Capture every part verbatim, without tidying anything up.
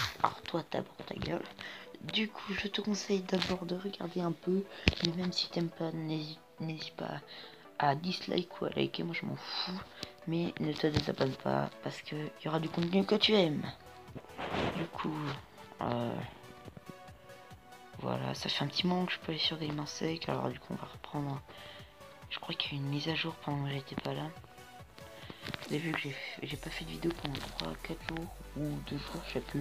Alors toi d'abord ta gueule. Du coup je te conseille d'abord de regarder un peu, mais même si t'aimes pas, n'hésite pas à dislike ou à liker, moi je m'en fous. Mais ne te désabonne pas parce que il y aura du contenu que tu aimes. Du coup, euh, voilà, ça fait un petit moment que je peux aller sur des mains secs, alors du coup on va reprendre. Je crois qu'il y a une mise à jour pendant que j'étais pas là. Vous avez vu que j'ai pas fait de vidéo pendant trois quatre jours ou deux jours, je sais plus.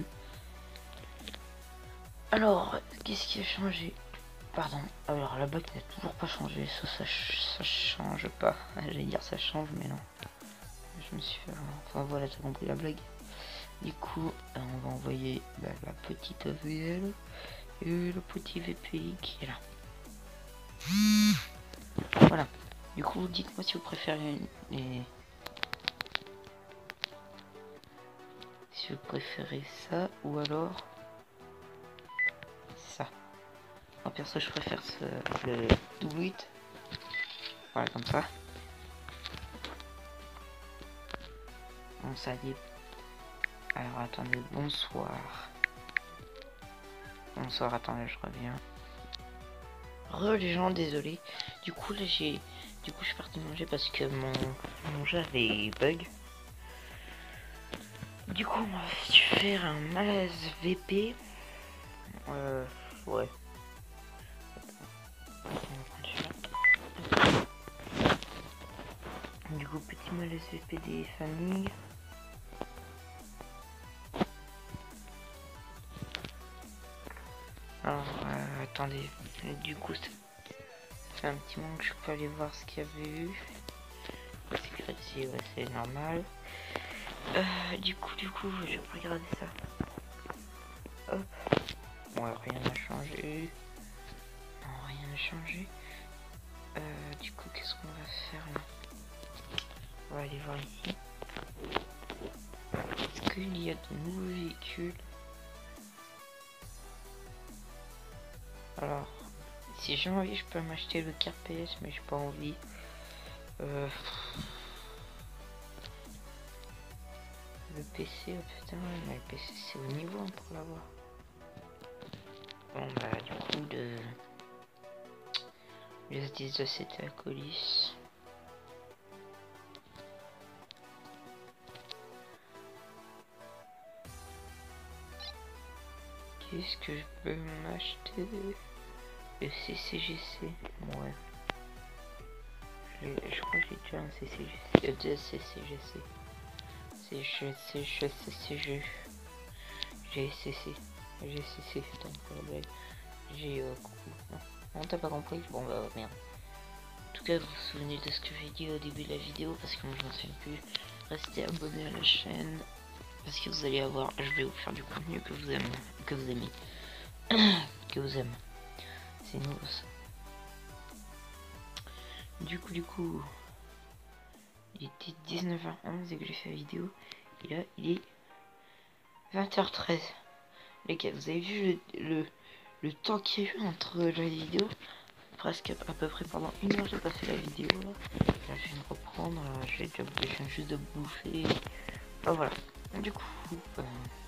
Alors, qu'est-ce qui a changé? Pardon, alors la blague n'a toujours pas changé, ça, ça, ça change pas. J'allais dire ça change, mais non. Je me suis fait... Enfin voilà, t'as compris la blague. Du coup, on va envoyer bah, la petite A V L et le petit V P I qui est là. Voilà. Du coup, dites-moi si vous préférez les... si vous préférez ça ou alors ça. En perso, je préfère ce, le double huit. Voilà, comme ça. Bon, ça dit. Alors, attendez, bonsoir. Bonsoir, attendez, je reviens. Re les gens, désolé. Du coup, là, j'ai... Du coup, je suis parti manger parce que mon, mon jeu avait bug. Du coup, on va faire un malaise V P. Euh, ouais. Du coup, petit malaise V P des familles. Alors, euh, attendez. Du coup, ça fait un petit moment que je peux aller voir ce qu'il y avait eu. La sécurité, ouais, c'est normal. Euh, du coup, du coup, je vais regarder ça. Hop. Ouais, rien n'a changé. Non, rien n'a changé. Euh, du coup, qu'est-ce qu'on va faire là? On va aller voir ici. Est-ce qu'il y a de nouveaux véhicules? Alors, si j'ai envie, je peux m'acheter le car P S, mais j'ai pas envie. Euh... Le P C, oh putain, mais le P C c'est au niveau hein, pour l'avoir. Bon bah du coup de... Les dix de c'était à colis. Qu'est-ce que je peux m'acheter? Le C C G C, ouais. Je, je crois que j'ai déjà un C C G C. Euh, deux C C G C. C'est G C G C C G. G C C. G C C, putain, pour la blague. J'ai euh, coucou. Non, non t'as pas compris? Bon bah merde. En tout cas, vous vous souvenez de ce que j'ai dit au début de la vidéo parce que moi je m'en souviens plus. Restez abonnés à la chaîne parce que vous allez avoir, je vais vous faire du contenu que vous aimez, que vous aimez, que vous aimez. C'est nouveau ça. Du coup, du coup, il était dix-neuf heures onze et que j'ai fait la vidéo. Et là, il est vingt heures treize. Les gars, vous avez vu le, le, le temps qu'il y a eu entre la vidéo? Presque à peu près pendant une heure j'ai passé la vidéo là. Là je viens de reprendre, euh, je, déjà, je viens juste de bouffer. Ah, voilà. Du coup, euh...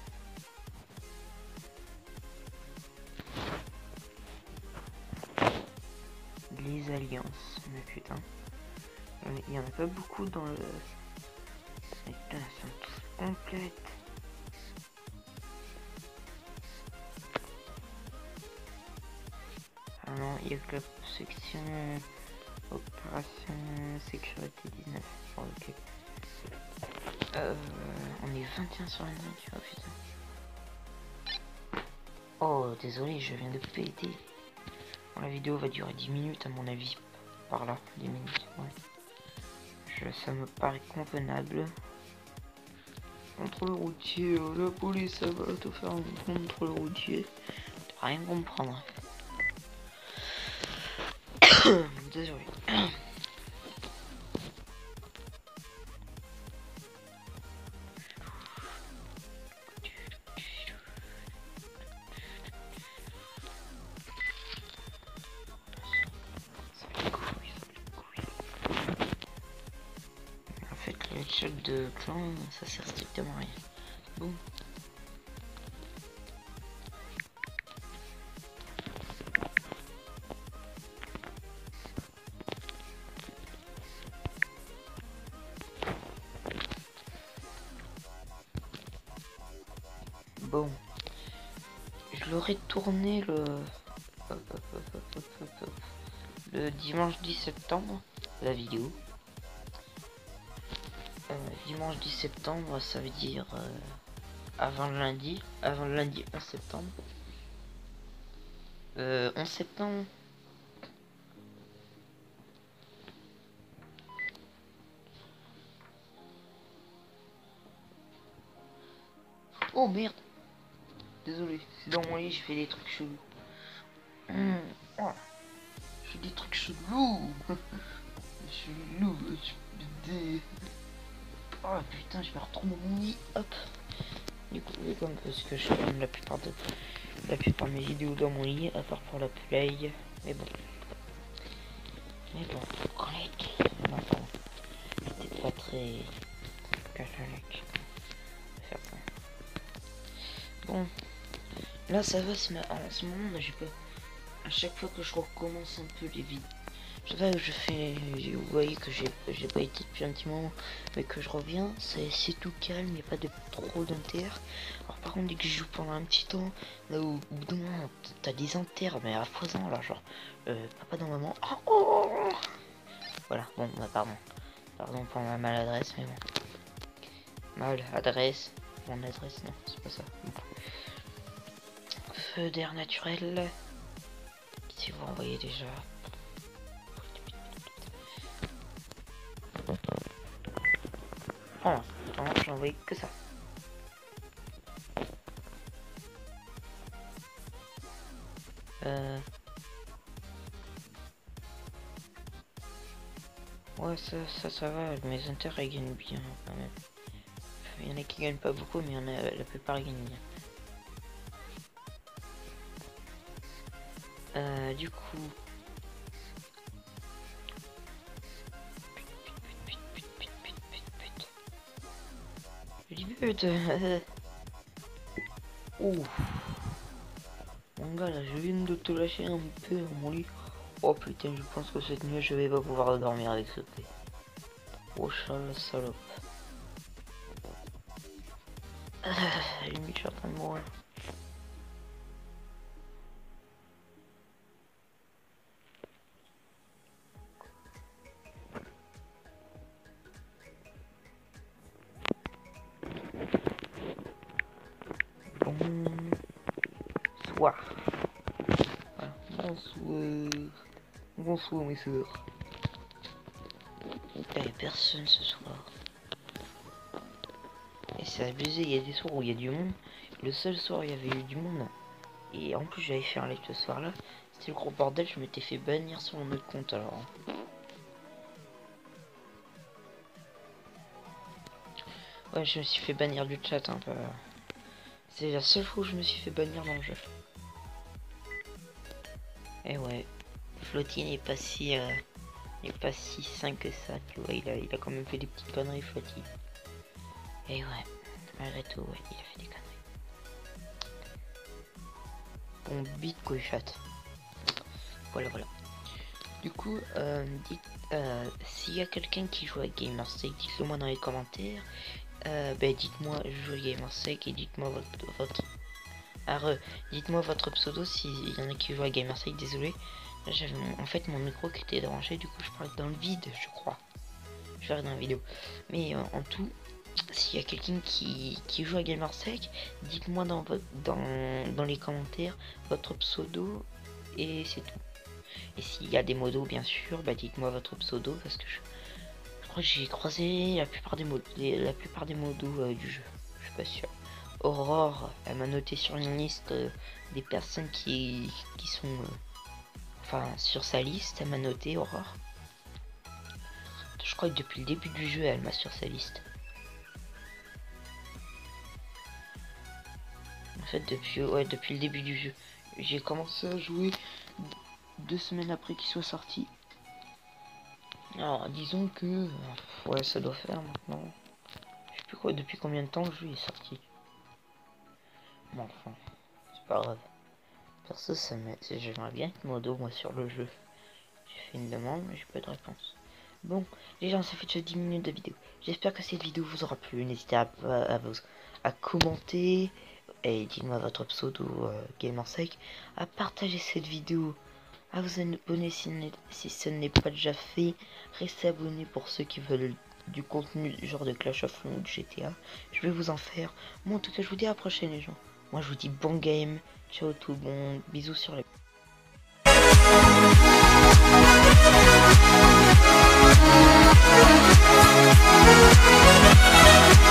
les alliances, mais putain, il y en a pas beaucoup dans le. Putain, elles sont toutes complètes. Ah non, il y a que la section opération sécurité dix-neuf. Oh, ok. Euh, on est vingt et un sur la nourriture, oh putain. Oh, désolé, je viens de péter. Bon, la vidéo va durer dix minutes à mon avis. Par là, dix minutes, ouais. Je, ça me paraît convenable. Contrôle routier, euh, la police, ça va te faire un contrôle routier. Tu vas rien comprendre. Désolé. En fait, le chat de clan, ça sert strictement à rien. Bon. Bon, je l'aurais tourné le le dimanche dix septembre, la vidéo. Euh, dimanche dix septembre, ça veut dire euh, avant le lundi, avant le lundi onze septembre. Euh, onze septembre. Oh merde. Désolé, c'est dans mon lit, je fais des trucs chelous. Mmh. Oh. Je fais des trucs chelous. Chelou. Des... Oh putain, je vais retourner mon lit. Hop. Du coup, comme parce que je filme la plupart de la plupart de mes vidéos dans mon lit, à part pour la play. Mais bon. Mais bon, collègue. Non, pardon. C'était pas très catholique. Bon. Là ça va, en ce moment là j'ai pas. À chaque fois que je recommence un peu les vidéos. Je sais pas, je fais. Vous voyez que j'ai j'ai pas été depuis un petit moment, mais que je reviens, c'est tout calme, y a pas de trop d'inter. Alors par contre dès que je joue pendant un petit temps, là où, où t'as des inter mais à foison là, genre euh, papa dans maman. Oh, oh, oh. Voilà, bon bah pardon. Pardon pour ma maladresse, mais bon. Maladresse. Mon adresse, non, c'est pas ça. Bon. Feu d'air naturel. Si vous envoyez déjà. Oh, non, j'ai envoyé que ça. Euh... Ouais, ça, ça, ça va. Mes inter, ils gagnent bien quand même. Il y en a qui gagnent pas beaucoup, mais il y en a, la plupart ils gagnent bien. Euh, du coup... Je dis but. Ouh. Mon gars là, je viens de te lâcher un peu dans mon lit. Oh putain, je pense que cette nuit je vais pas pouvoir dormir avec ce thé. Oh chala salope. Ah, limite je suis en train de mourir. Bonsoir. Voilà. Bonsoir. Bonsoir mes soeurs. Il n'y avait personne ce soir. Et c'est abusé, il y a des soirs où il y a du monde. Le seul soir où il y avait eu du monde. Et en plus j'avais fait un live ce soir là. C'était le gros bordel, je m'étais fait bannir sur mon autre compte alors. Ouais, je me suis fait bannir du chat un peu. C'est la seule fois où je me suis fait bannir dans le jeu. Et ouais, Flotti n'est pas si euh, n'est pas si sain que ça, tu vois, il a, il a quand même fait des petites conneries, Flotti. Et ouais, malgré tout, ouais, il a fait des conneries. Bon, bite quoi, chat. Voilà, voilà. Du coup, euh, dites, euh, s'il y a quelqu'un qui joue à Gamersec, dites-le moi dans les commentaires. Euh, ben dites-moi, je joue à Gamersec et dites-moi votre, votre... Alors, dites-moi votre pseudo s'il y en a qui jouent à Gamersec, désolé. J'avais en fait mon micro qui était dérangé, du coup je parlais dans le vide, je crois. Je verrai dans la vidéo. Mais euh, en tout, s'il y a quelqu'un qui, qui joue à Gamersec, dites-moi dans, dans, dans les commentaires votre pseudo et c'est tout. Et s'il y a des modos, bien sûr, bah dites-moi votre pseudo parce que je, je crois que j'ai croisé la plupart des modos, la plupart des modos euh, du jeu. Je suis pas sûr. Aurore, elle m'a noté sur une liste euh, des personnes qui, qui sont... Euh, enfin, sur sa liste, elle m'a noté, Aurore. Je crois que depuis le début du jeu, elle m'a sur sa liste. En fait, depuis, ouais, depuis le début du jeu. J'ai commencé à jouer deux semaines après qu'il soit sorti. Alors, disons que... Ouais, ça doit faire maintenant. Je sais plus quoi, depuis combien de temps le jeu est sorti. Bon, enfin, c'est pas grave. Perso, ça j'aimerais bien être modo, moi, sur le jeu. J'ai fait une demande, mais j'ai pas de réponse. Bon, les gens, ça fait déjà dix minutes de vidéo. J'espère que cette vidéo vous aura plu. N'hésitez à, à, à, à commenter, et dites-moi votre pseudo euh, Gamersec, à partager cette vidéo, à vous abonner si, si ce n'est pas déjà fait, restez abonnés pour ceux qui veulent du contenu genre de Clash of Clans ou de G T A, je vais vous en faire. Moi en tout cas je vous dis à la prochaine les gens, moi je vous dis bon game, ciao tout le monde, bisous sur les...